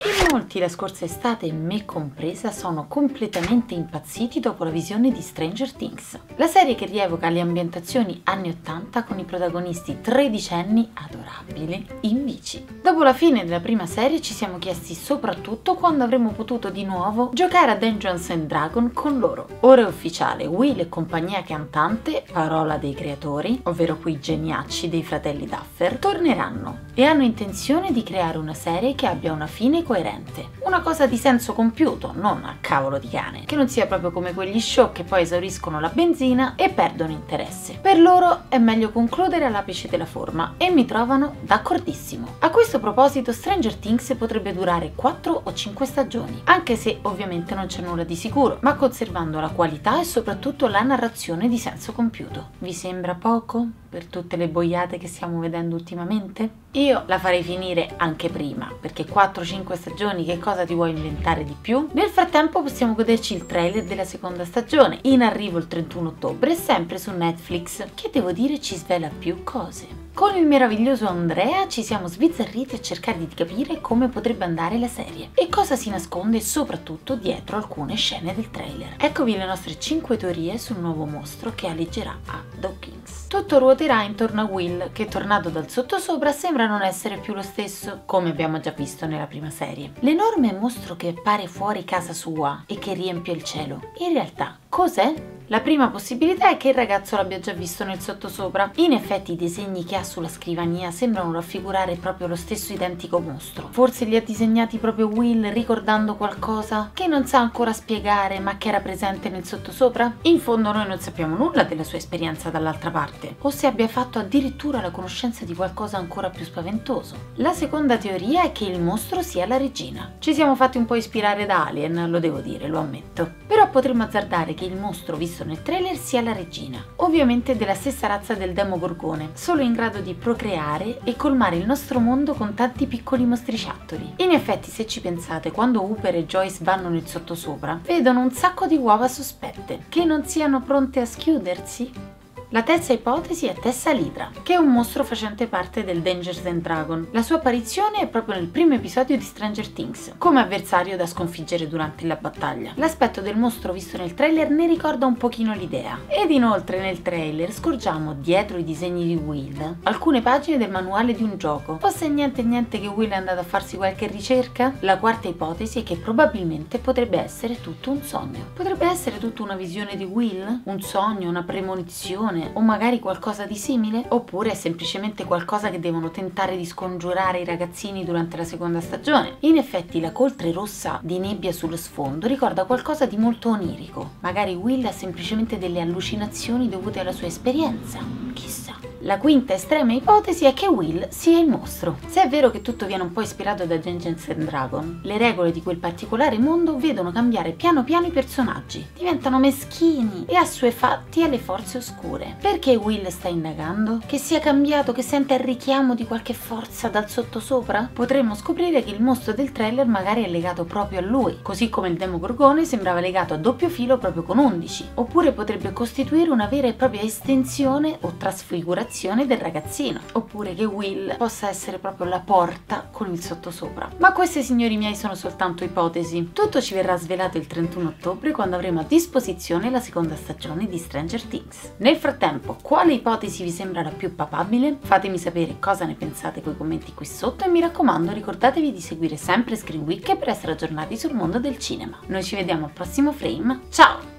In molti la scorsa estate, me compresa, sono completamente impazziti dopo la visione di Stranger Things, la serie che rievoca le ambientazioni anni 80 con i protagonisti tredicenni adorabili in bici. Dopo la fine della prima serie ci siamo chiesti soprattutto quando avremmo potuto di nuovo giocare a Dungeons and Dragons con loro. Ora è ufficiale, Will e compagnia cantante, parola dei creatori, ovvero quei geniacci dei fratelli Duffer, torneranno e hanno intenzione di creare una serie che abbia una fine coerente, una cosa di senso compiuto, non a cavolo di cane, che non sia proprio come quegli show che poi esauriscono la benzina e perdono interesse. Per loro è meglio concludere all'apice della forma e mi trovano d'accordissimo. A questo proposito Stranger Things potrebbe durare 4 o 5 stagioni, anche se ovviamente non c'è nulla di sicuro, ma conservando la qualità e soprattutto la narrazione di senso compiuto. Vi sembra poco per tutte le boiate che stiamo vedendo ultimamente? Io la farei finire anche prima, perché 4-5 stagioni che cosa ti vuoi inventare di più? Nel frattempo possiamo goderci il trailer della seconda stagione, in arrivo il 31 ottobre, sempre su Netflix, che devo dire ci svela più cose. Con il meraviglioso Andrea ci siamo sbizzarriti a cercare di capire come potrebbe andare la serie e cosa si nasconde soprattutto dietro alcune scene del trailer. Eccovi le nostre 5 teorie sul nuovo mostro che alleggerà a Dawkins. Tutto ruoterà intorno a Will, che tornato dal sottosopra sembra non essere più lo stesso, come abbiamo già visto nella prima serie. L'enorme mostro che appare fuori casa sua e che riempie il cielo, in realtà cos'è? La prima possibilità è che il ragazzo l'abbia già visto nel sottosopra. In effetti i disegni che ha sulla scrivania sembrano raffigurare proprio lo stesso identico mostro. Forse li ha disegnati proprio Will ricordando qualcosa che non sa ancora spiegare ma che era presente nel sottosopra? In fondo noi non sappiamo nulla della sua esperienza dall'altra parte, o se abbia fatto addirittura la conoscenza di qualcosa ancora più spaventoso. La seconda teoria è che il mostro sia la regina. Ci siamo fatti un po' ispirare da Alien, lo devo dire, lo ammetto. Però potremmo azzardare che il mostro visto nel trailer sia la regina, ovviamente della stessa razza del Demogorgone, solo in grado di procreare e colmare il nostro mondo con tanti piccoli mostriciattoli. In effetti, se ci pensate, quando Hooper e Joyce vanno nel sottosopra, vedono un sacco di uova sospette, che non siano pronte a schiudersi. La terza ipotesi è Tessalidra, che è un mostro facente parte del Dungeons and Dragons. La sua apparizione è proprio nel primo episodio di Stranger Things, come avversario da sconfiggere durante la battaglia. L'aspetto del mostro visto nel trailer ne ricorda un pochino l'idea. Ed inoltre nel trailer scorgiamo, dietro i disegni di Will, alcune pagine del manuale di un gioco. Fosse niente che Will è andato a farsi qualche ricerca? La quarta ipotesi è che probabilmente potrebbe essere tutto un sogno. Potrebbe essere tutta una visione di Will? Un sogno, una premonizione? O magari qualcosa di simile? Oppure è semplicemente qualcosa che devono tentare di scongiurare i ragazzini durante la seconda stagione? In effetti la coltre rossa di nebbia sullo sfondo ricorda qualcosa di molto onirico. Magari Will ha semplicemente delle allucinazioni dovute alla sua esperienza. Chissà. La quinta estrema ipotesi è che Will sia il mostro. Se è vero che tutto viene un po' ispirato da Dungeons and Dragons, le regole di quel particolare mondo vedono cambiare piano piano i personaggi, diventano meschini e assuefatti alle forze oscure. Perché Will sta indagando? Che sia cambiato, che sente il richiamo di qualche forza dal sottosopra? Potremmo scoprire che il mostro del trailer magari è legato proprio a lui, così come il Demogorgone sembrava legato a doppio filo proprio con 11, oppure potrebbe costituire una vera e propria estensione o trasfigurazione del ragazzino, oppure che Will possa essere proprio la porta con il sottosopra. Ma queste, signori miei, sono soltanto ipotesi. Tutto ci verrà svelato il 31 ottobre quando avremo a disposizione la seconda stagione di Stranger Things. Nel frattempo, quale ipotesi vi sembra la più papabile? Fatemi sapere cosa ne pensate con i commenti qui sotto e mi raccomando ricordatevi di seguire sempre Screen Week per essere aggiornati sul mondo del cinema. Noi ci vediamo al prossimo frame, ciao!